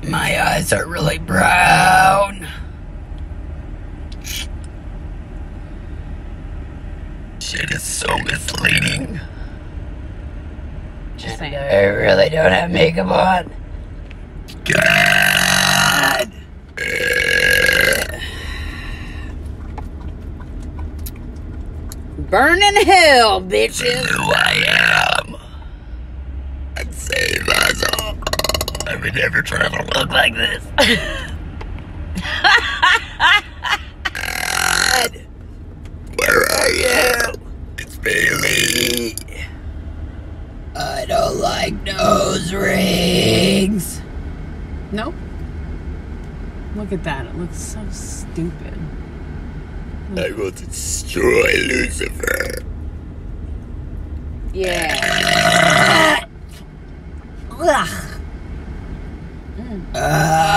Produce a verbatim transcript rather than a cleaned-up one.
My eyes are really brown. Shit is so misleading. Just saying. I really don't have makeup on. God. Burn in hell, bitches. Who I am. I'd say myself. I would never try to look like this. God. Where are you? It's Bailey. I don't like nose rings. Nope. Look at that. It looks so stupid. I will destroy Lucifer. Yeah. Ugh. Mm. Ah.